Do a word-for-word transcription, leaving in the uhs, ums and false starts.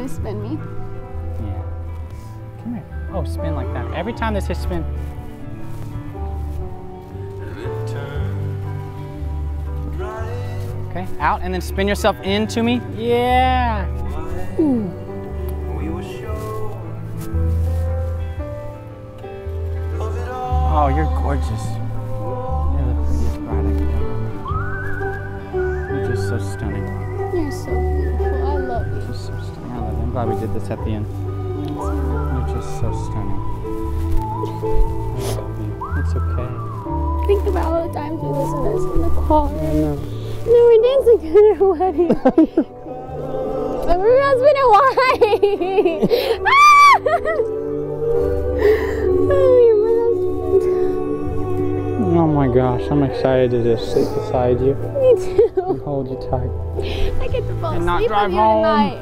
going to spin me? Yeah. Come here. Oh, spin like that. Every time they say spin. Okay, out and then spin yourself into me. Yeah. Ooh. Oh, you're gorgeous. You're the prettiest bride I could ever imagine. You're just so stunning. You're so beautiful. I love you. Just so stunning. I love you. I'm glad we did this at the end. You're just so stunning. I love you. It's okay. Think about all the times we listen to this in the car. I know. No, we're dancing at our wedding. But we're husband and wife. Oh, you're my husband. Oh my gosh, I'm excited to just sit beside you. Me too. And hold you tight. I get to fall And not asleep drive with you home. tonight.